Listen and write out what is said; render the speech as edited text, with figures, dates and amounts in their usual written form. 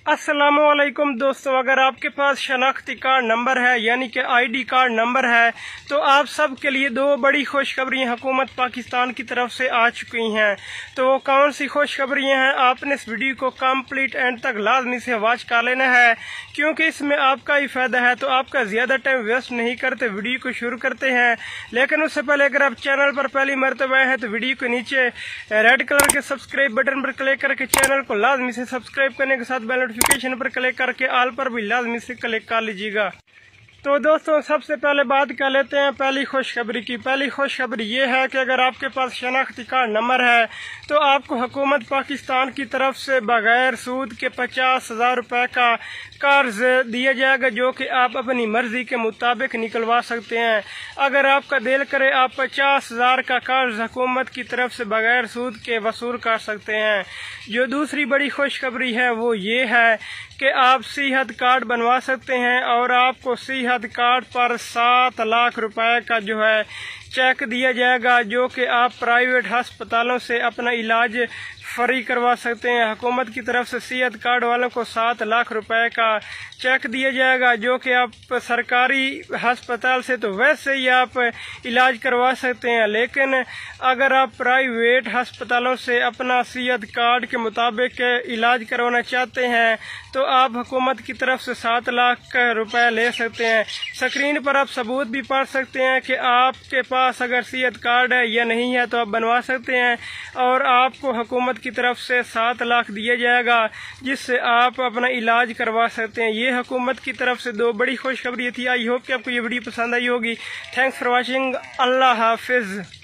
अस्सलामुअलैकुम दोस्तों, अगर आपके पास शनाख्ती कार्ड नंबर है यानी कि आईडी कार्ड नंबर है तो आप सब के लिए दो बड़ी खुशखबरियाँ हुकूमत पाकिस्तान की तरफ से आ चुकी हैं। तो वो कौन सी खुशखबरियाँ हैं, आपने इस वीडियो को कंप्लीट एंड तक लाजमी से वॉच कर लेना है क्योंकि इसमें आपका ही फायदा है। तो आपका ज़्यादा टाइम वेस्ट नहीं करते, वीडियो को शुरू करते हैं। लेकिन उससे पहले अगर आप चैनल पर पहली मरतबा आए हैं तो वीडियो के नीचे रेड कलर के सब्सक्राइब बटन पर क्लिक करके चैनल को लाजमी से सब्सक्राइब करने के साथ बेल नोटिफिकेशन पर क्लिक करके ऑल पर भी लाजमी से क्लिक कर लीजिएगा। तो दोस्तों, सबसे पहले बात कर लेते हैं पहली खुशखबरी की। पहली खुशखबरी ये है कि अगर आपके पास शनाख्ती कार्ड नंबर है तो आपको हुकूमत पाकिस्तान की तरफ से बगैर सूद के 50,000 रुपये का कर्ज दिया जाएगा जो कि आप अपनी मर्जी के मुताबिक निकलवा सकते हैं। अगर आपका दिल करे आप 50,000 का कर्ज हुकूमत की तरफ से बगैर सूद के वसूल कर सकते हैं। जो दूसरी बड़ी खुशखबरी है वो ये है कि आप सेहत कार्ड बनवा सकते हैं और आपको सेहत कार्ड पर 7 लाख रुपए का जो है चेक दिया जाएगा जो कि आप प्राइवेट अस्पतालों से अपना इलाज फ्री करवा सकते हैं। हुकूमत की तरफ से सेहत कार्ड वालों को 7 लाख रुपए का चेक दिया जाएगा जो कि आप सरकारी अस्पताल से तो वैसे ही आप इलाज करवा सकते हैं, लेकिन अगर आप प्राइवेट अस्पतालों से अपना सेहत कार्ड के मुताबिक इलाज करवाना चाहते हैं तो आप हुकूमत की तरफ से 7 लाख रुपए ले सकते हैं। स्क्रीन पर आप सबूत भी पढ़ सकते हैं कि आपके पास अगर सेहत कार्ड है या नहीं है तो आप बनवा सकते हैं और आपको हुकूमत की तरफ से 7 लाख दिया जाएगा जिससे आप अपना इलाज करवा सकते हैं। ये हुकूमत की तरफ से दो बड़ी खुशखबरी थी। आई होप कि आपको ये वीडियो पसंद आई होगी। Thanks for watching. अल्लाह हाफिज।